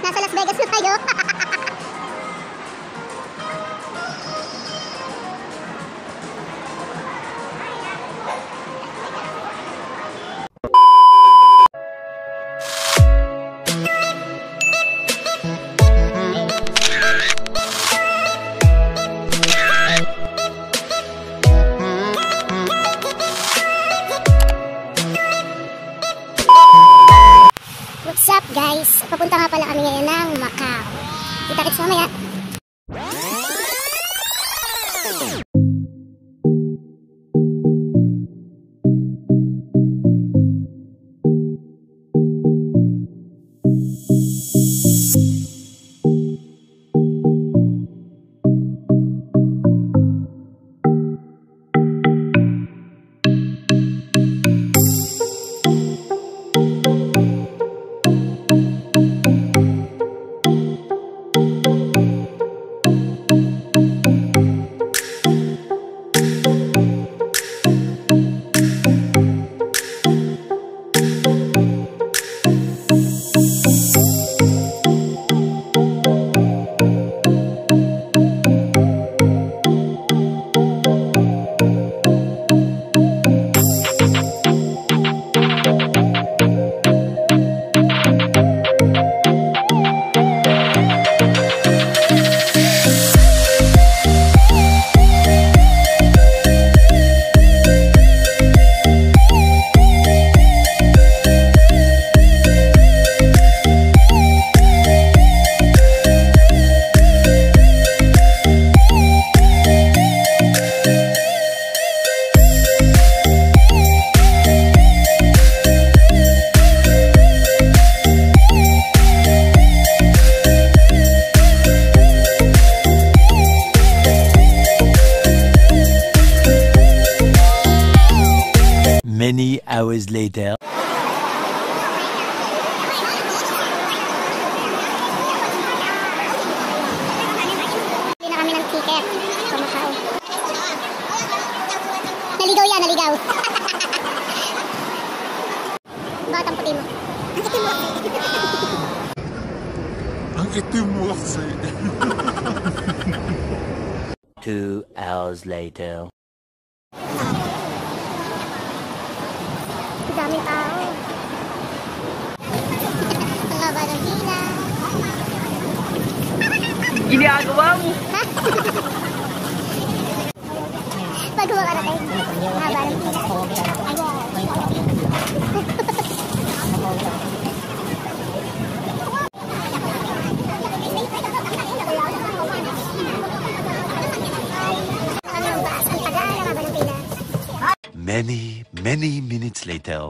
Nasa Las Vegas na tayo. What's up guys? Papunta nga pala kami ngayon ng Macau. Kita-kits mamaya. Many hours later. Bili na kami ng ticket sa Macau. Naligaw yan, naligaw. Bakit ang puti mo? Ang itim mo. Ang itim mo kasi. 2 hours later. Daming tao. Ang haba ng pila. Ginagawa mo. Pag makarating, ang haba ng pila. Many minutes later.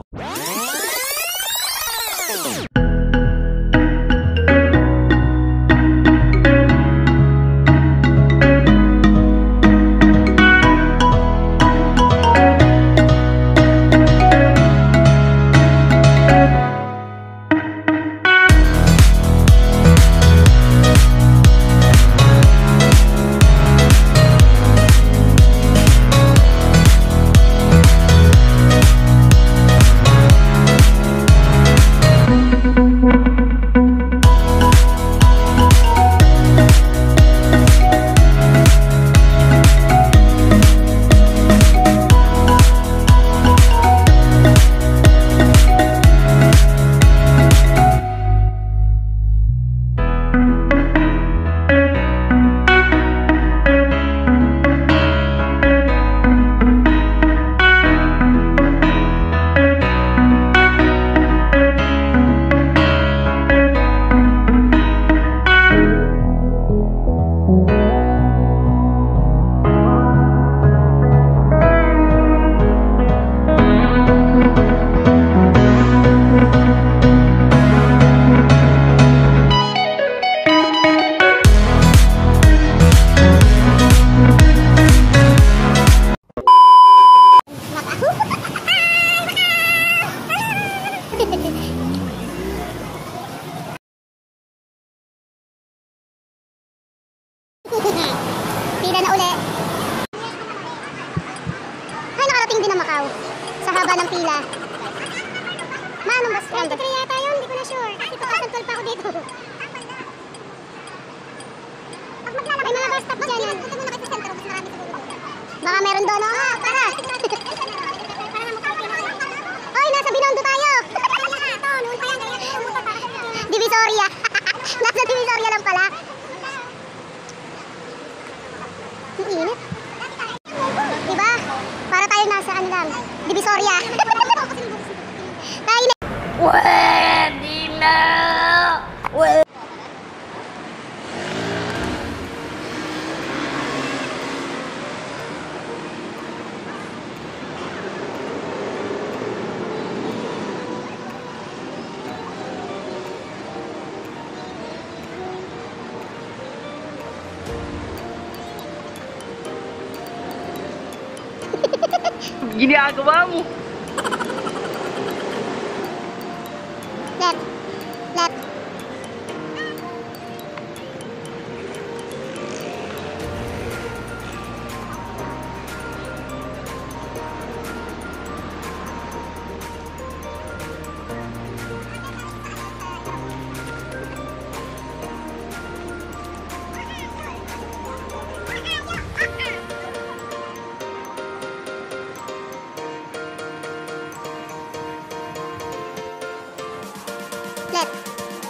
Pila na uli. Ay, nakarating din ang Macau. Sa haba ng pila. Manong bus 23 yata yun, hindi ko na sure. Kasi papasantol pa ako dito. Binondo na nga, tara. Ay, nasa Binondo tayo. Divisoria. Nasa Divisoria lang pala. Ang init. Diba? Para tayo nasa ano lang, Divisoria. Tayo na. Pwede na! Ginagawa mo. Left. Left. Left.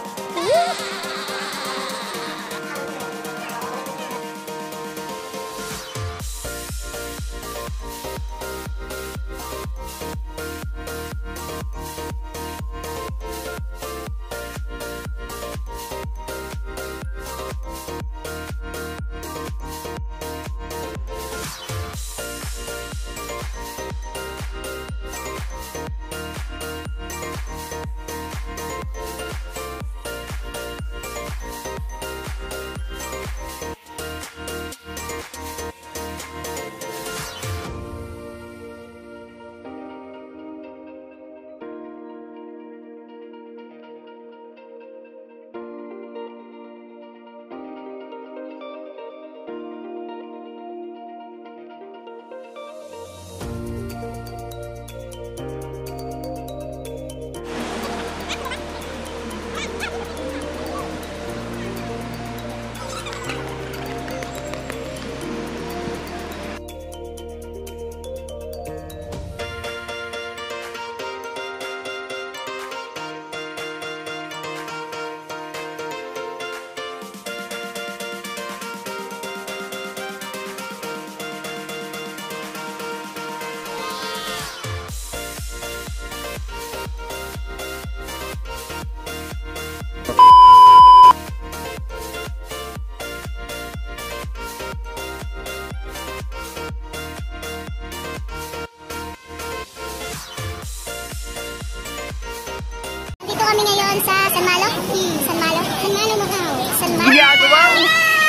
Kami ngayon sa San Malo, Macau. San Malo. Ginagawa mo.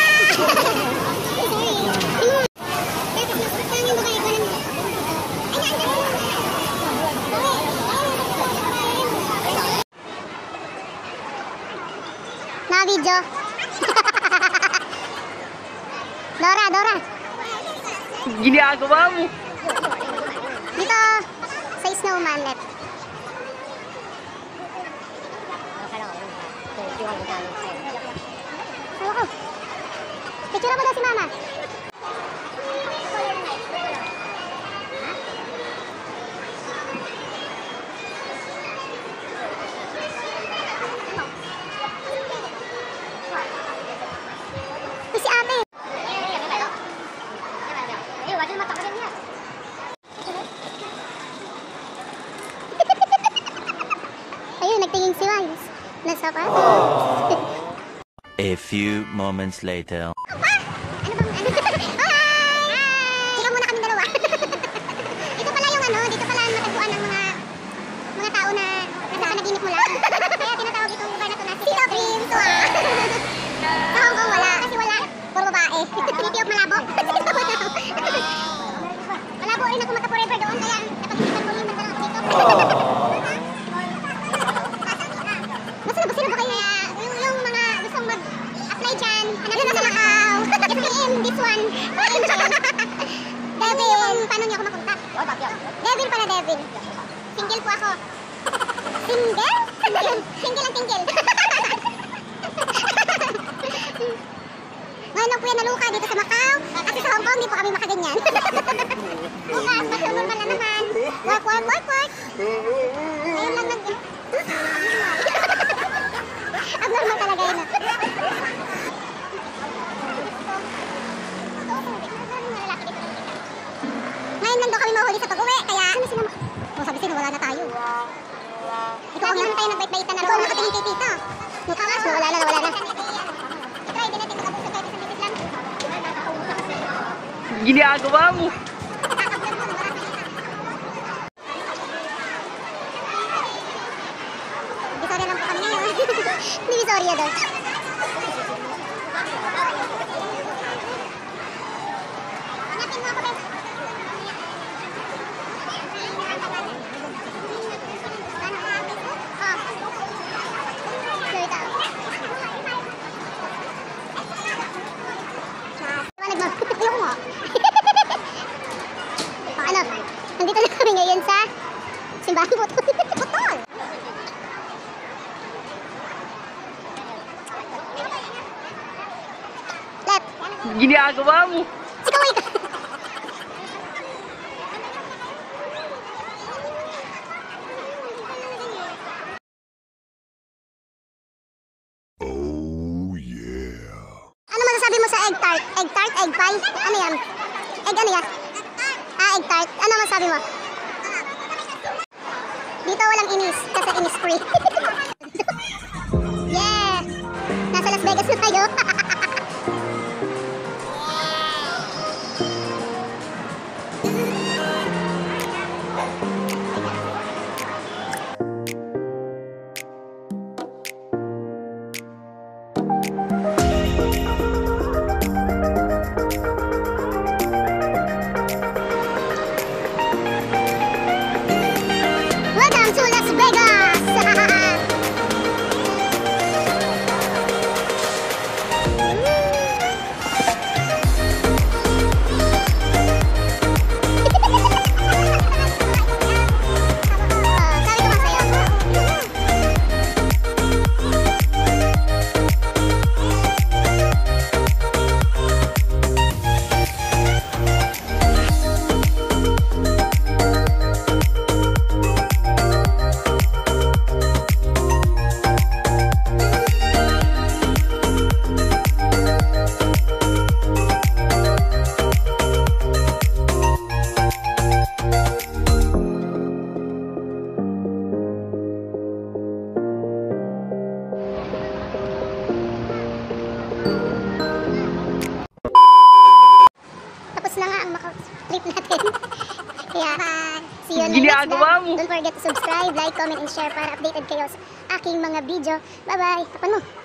Na-video. Dora. Ginagawa mo. Dito, sa snowman left. Ako. Picture mo daw si Mama. Si ate. Ayun, nagtingin si Miles. Nasa pa? A few moments later. Ano bang Hi! Ikaw muna kami dalawa. Dito pala yung dito pala natagpuan ng mga tao na nakanaginip mo lang. Kaya tinatawag itong lugar na to na City of Dreams. Sa Hong Kong wala. Kasi wala. Puro babae. City of Malabo. Malabo rin ako maka-forever doon. Kaya napag-isipan ko yung nagdala ako dito. Sino ba kayo? Yung mga gustong mag-apply dyan. Hanapin mo sa Macau. FPM, this one. Devin, paano niyo ako makontak? Devin pala, Devin. Single po ako. Single? Single ang tingle. Ngayon lang po yan naluka dito sa Macau. Kasi sa Hong Kong, di po kami makaganyan. nakita na rin. Nakatingin kay tita. Wala na. Try din natin makabuso kahit isang bisit lang. Ginagawa mo. Divisoria lang po kami ngayon. Divisoria daw. Hanapin mo ako, Ben. Ano? Nandito na kami ngayon sa simbahan putol. Putol! Left. Ginagawa mo. Sikaway ka. Ano masasabi mo sa egg tart? Egg tart, egg pie? Ano yan? Egg ano yan? Egg tart. Ano masasabi mo? Dito walang inis kasi inis free. Yeah! Nasa Las Vegas na tayo. Welcome to Las Vegas! Sabi ko nga sa'yo. Tapos na nga ang trip natin. Kaya, see you on the next Ginagawa vlog. mo. Don't forget to subscribe, like, comment, and share para updated kayo sa aking mga video. Bye-bye! Tapan mo!